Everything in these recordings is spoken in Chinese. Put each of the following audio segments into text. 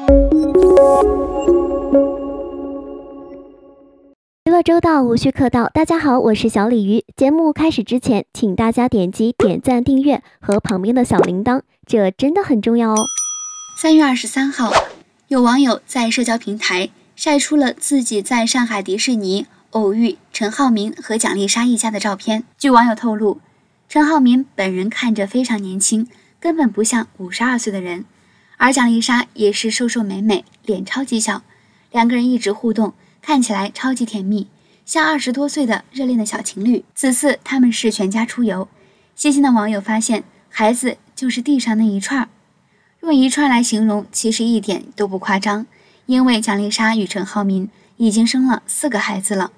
娱乐周到，无需客套。大家好，我是小鲤鱼。节目开始之前，请大家点击点赞、订阅和旁边的小铃铛，这真的很重要哦。 3月23号，有网友在社交平台晒出了自己在上海迪士尼偶遇陈浩民和蒋丽莎一家的照片。据网友透露，陈浩民本人看着非常年轻，根本不像52岁的人，而蒋丽莎也是瘦瘦美美，脸超级小，两个人一直互动，看起来超级甜蜜，像20多岁的热恋的小情侣。此次他们是全家出游，细心的网友发现孩子就是地上那一串，用一串来形容其实一点都不夸张，因为蒋丽莎与陈浩民已经生了4个孩子了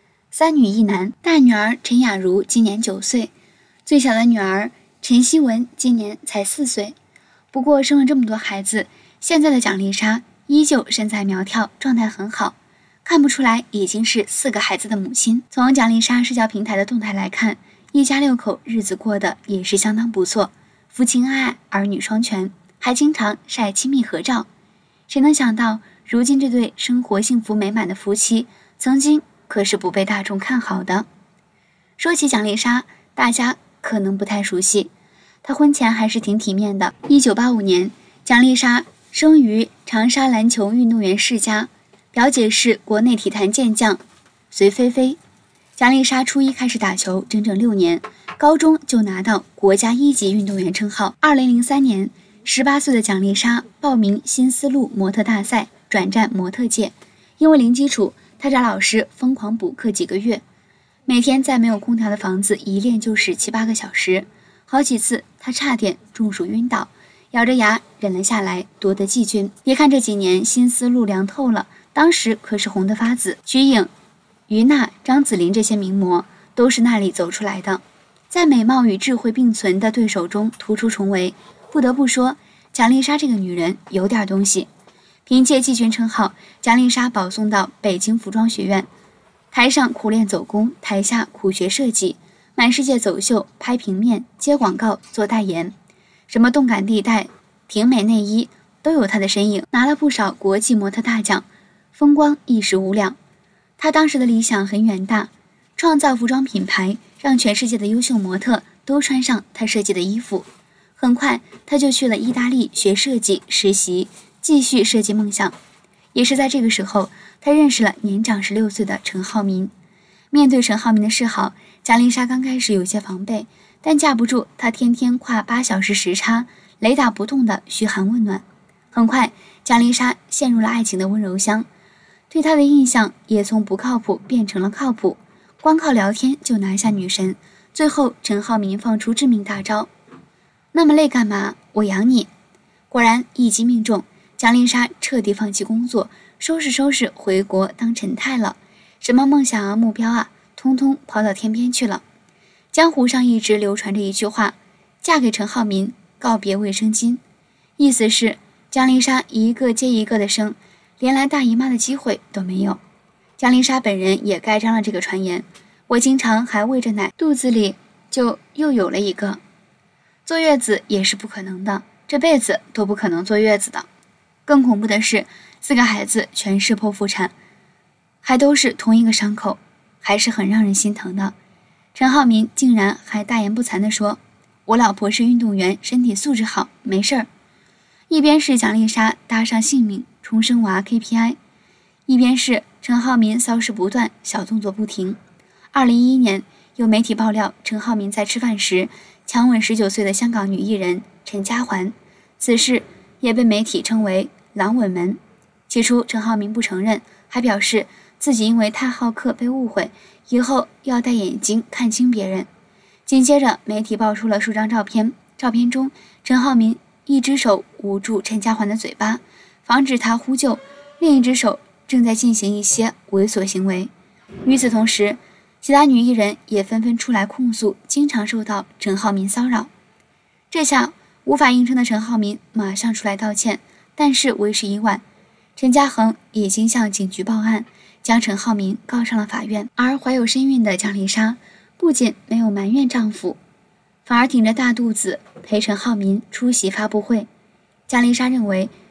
，3女1男。大女儿陈雅茹今年9岁，最小的女儿陈希文今年才4岁。不过生了这么多孩子，现在的蒋丽莎依旧身材苗条，状态很好，看不出来已经是4个孩子的母亲。从蒋丽莎社交平台的动态来看，一家6口日子过得也是相当不错，夫妻恩爱，儿女双全，还经常晒亲密合照。谁能想到，如今这对生活幸福美满的夫妻，曾经可是不被大众看好的。说起蒋丽莎，大家可能不太熟悉，她婚前还是挺体面的。1985年，蒋丽莎生于长沙篮球运动员世家，表姐是国内体坛健将隋菲菲。蒋丽莎初一开始打球，整整6年，高中就拿到国家1级运动员称号。2003年，18岁的蒋丽莎报名新丝路模特大赛，转战模特界。因为零基础，她找老师疯狂补课几个月，每天在没有空调的房子一练就是7、8个小时，好几次她差点中暑晕倒，咬着牙忍了下来，夺得季军。别看这几年新丝路凉透了，当时可是红得发紫，瞿颖、于娜、张子琳这些名模都是那里走出来的。在美貌与智慧并存的对手中突出重围，不得不说，蒋丽莎这个女人有点东西。凭借季军称号，蒋丽莎保送到北京服装学院，台上苦练走工，台下苦学设计，满世界走秀、拍平面、接广告、做代言，什么动感地带、挺美内衣都有她的身影，拿了不少国际模特大奖，风光一时无两。她当时的理想很远大，创造服装品牌，让全世界的优秀模特都穿上她设计的衣服。很快，她就去了意大利学设计实习，继续设计梦想。也是在这个时候，她认识了年长16岁的陈浩民。面对陈浩民的示好，蒋丽莎刚开始有些防备，但架不住她天天跨8小时时差，雷打不动的嘘寒问暖。很快，蒋丽莎陷入了爱情的温柔乡，对她的印象也从不靠谱变成了靠谱，光靠聊天就拿下女神。最后，陈浩民放出致命大招：那么累干嘛？我养你。果然一击命中，蒋丽莎彻底放弃工作，收拾回国当陈太了，什么梦想啊目标啊，通通跑到天边去了。江湖上一直流传着一句话：嫁给陈浩民，告别卫生巾。意思是蒋丽莎一个接一个的生，连来大姨妈的机会都没有。蒋丽莎本人也盖章了这个传言：我经常还喂着奶，肚子里就又有了一个。坐月子也是不可能的，这辈子都不可能坐月子的。更恐怖的是，4个孩子全是剖腹产，还都是同一个伤口，还是很让人心疼的。陈浩民竟然还大言不惭地说：我老婆是运动员，身体素质好，没事儿。一边是蒋丽莎搭上性命重生娃 KPI， 一边是陈浩民骚事不断，小动作不停。2011年，有媒体爆料陈浩民在吃饭时强吻19岁的香港女艺人陈嘉环，此事也被媒体称为狼吻门。起初陈浩民不承认，还表示自己因为太好客被误会，以后要戴眼睛看清别人。紧接着媒体爆出了数张照片，照片中陈浩民一只手捂住陈嘉环的嘴巴，防止她呼救，另一只手正在进行一些猥琐行为。与此同时，其他女艺人也纷纷出来控诉经常受到陈浩民骚扰。这下无法硬撑的陈浩民马上出来道歉，但是为时已晚，陈嘉恒已经向警局报案，将陈浩民告上了法院。而怀有身孕的蒋丽莎不仅没有埋怨丈夫，反而挺着大肚子陪陈浩民出席发布会。蒋丽莎认为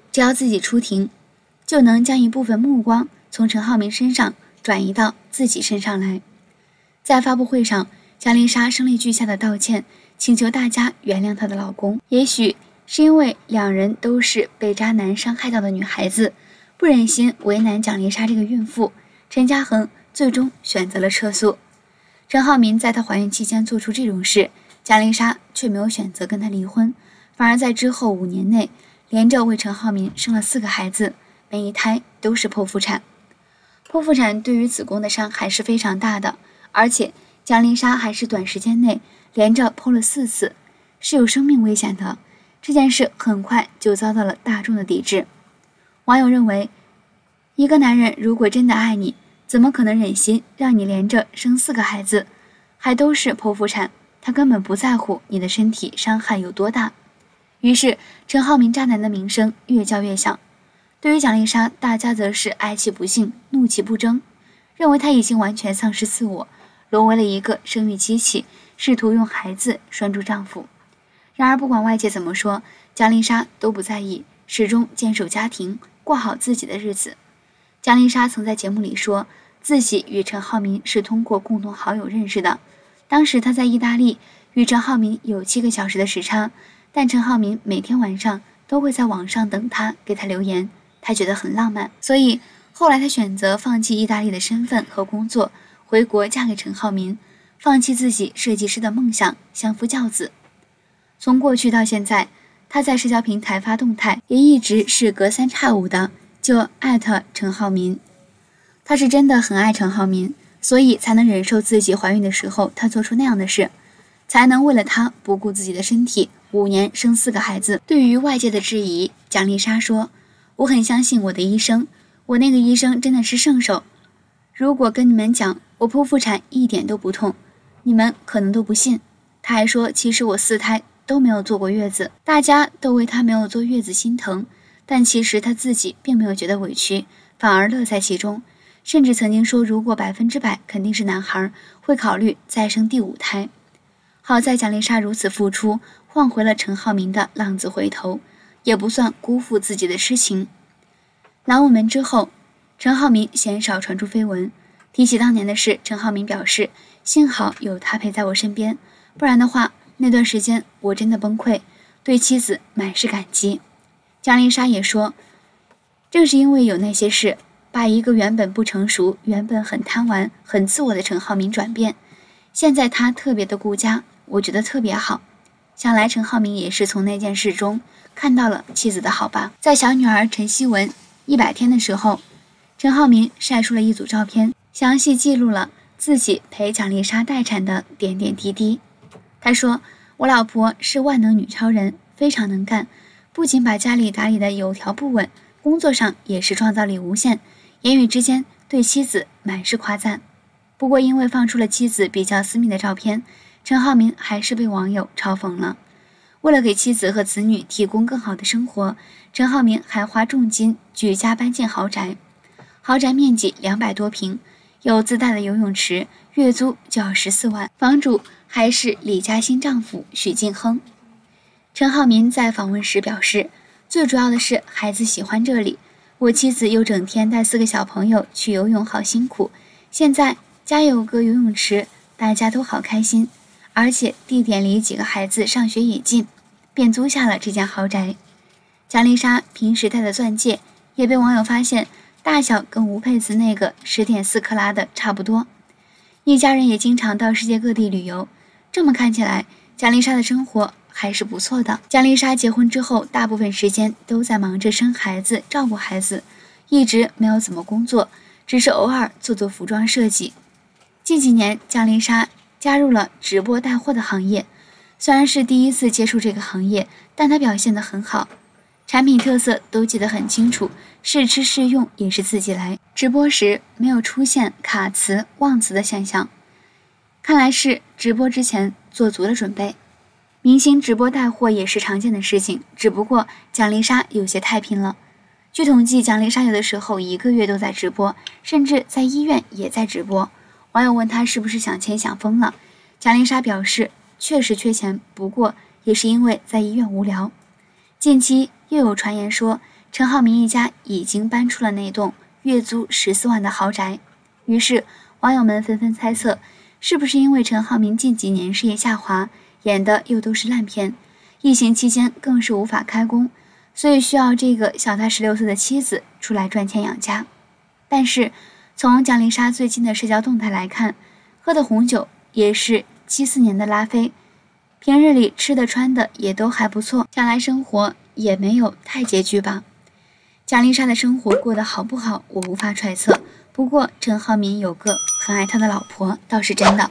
只要自己出庭，就能将一部分目光从陈浩民身上转移到自己身上来。在发布会上，蒋丽莎声泪俱下的道歉，请求大家原谅她的老公。也许是因为两人都是被渣男伤害到的女孩子，不忍心为难蒋丽莎这个孕妇，陈嘉恒最终选择了撤诉。陈浩民在她怀孕期间做出这种事，蒋丽莎却没有选择跟他离婚，反而在之后5年内连着为陈浩民生了4个孩子，每一胎都是剖腹产。剖腹产对于子宫的伤害是非常大的，而且蒋丽莎还是短时间内连着剖了4次，是有生命危险的。这件事很快就遭到了大众的抵制。网友认为，一个男人如果真的爱你，怎么可能忍心让你连着生4个孩子，还都是剖腹产？他根本不在乎你的身体伤害有多大。于是陈浩民渣男的名声越叫越响。对于蒋丽莎，大家则是爱其不幸，怒其不争，认为她已经完全丧失自我，沦为了一个生育机器，试图用孩子拴住丈夫。然而不管外界怎么说，蒋丽莎都不在意，始终坚守家庭，过好自己的日子。蒋丽莎曾在节目里说，自己与陈浩民是通过共同好友认识的。当时她在意大利，与陈浩民有7个小时的时差，但陈浩民每天晚上都会在网上等她，给她留言，她觉得很浪漫。所以后来她选择放弃意大利的身份和工作，回国嫁给陈浩民，放弃自己设计师的梦想，相夫教子。从过去到现在，她在社交平台发动态，也一直是隔3差5的就艾特陈浩民。她是真的很爱陈浩民，所以才能忍受自己怀孕的时候他做出那样的事，才能为了他不顾自己的身体5年生4个孩子。对于外界的质疑，蒋丽莎说，我很相信我的医生，我那个医生真的是圣手。如果跟你们讲我剖腹产一点都不痛，你们可能都不信。她还说，其实我4胎都没有坐过月子，大家都为她没有坐月子心疼，但其实她自己并没有觉得委屈，反而乐在其中。甚至曾经说，如果100%肯定是男孩，会考虑再生第5胎。好在蒋丽莎如此付出，换回了陈浩民的浪子回头，也不算辜负自己的痴情。拦我门之后，陈浩民鲜少传出绯闻。提起当年的事，陈浩民表示，幸好有他陪在我身边，不然的话，那段时间我真的崩溃，对妻子满是感激。蒋丽莎也说，正是因为有那些事，把一个原本不成熟、原本很贪玩、很自我的陈浩民转变。现在他特别的顾家，我觉得特别好。想来陈浩民也是从那件事中看到了妻子的好吧。在小女儿陈希文100天的时候，陈浩民晒出了一组照片，详细记录了自己陪蒋丽莎待产的点点滴滴。他说，我老婆是万能女超人，非常能干，不仅把家里打理得有条不紊，工作上也是创造力无限，言语之间对妻子满是夸赞。不过因为放出了妻子比较私密的照片，陈浩民还是被网友嘲讽了。为了给妻子和子女提供更好的生活，陈浩民还花重金举家搬进豪宅，豪宅面积200多平，有自带的游泳池，月租就要14万，房主还是李嘉欣丈夫许晋亨。陈浩民在访问时表示，最主要的是孩子喜欢这里，我妻子又整天带4个小朋友去游泳，好辛苦，现在家有个游泳池，大家都好开心，而且地点离几个孩子上学也近，便租下了这间豪宅。蒋丽莎平时戴的钻戒也被网友发现大小跟吴佩慈那个10.4克拉的差不多。一家人也经常到世界各地旅游，这么看起来蒋丽莎的生活还是不错的。蒋丽莎结婚之后，大部分时间都在忙着生孩子、照顾孩子，一直没有怎么工作，只是偶尔做做服装设计。近几年，蒋丽莎加入了直播带货的行业，虽然是第一次接触这个行业，但她表现得很好，产品特色都记得很清楚，试吃试用也是自己来。直播时没有出现卡词、忘词的现象，看来是直播之前做足了准备。明星直播带货也是常见的事情，只不过蒋丽莎有些太拼了。据统计，蒋丽莎有的时候1个月都在直播，甚至在医院也在直播。网友问她是不是想钱想疯了，蒋丽莎表示确实缺钱，不过也是因为在医院无聊。近期又有传言说陈浩民一家已经搬出了那栋月租14万的豪宅。于是网友们纷纷猜测，是不是因为陈浩民近几年事业下滑，演的又都是烂片，疫情期间更是无法开工，所以需要这个小他16岁的妻子出来赚钱养家。但是从蒋丽莎最近的社交动态来看，喝的红酒也是74年的拉菲，平日里吃的穿的也都还不错，将来生活也没有太拮据吧。蒋丽莎的生活过得好不好，我无法揣测，不过陈浩民有个很爱他的老婆倒是真的。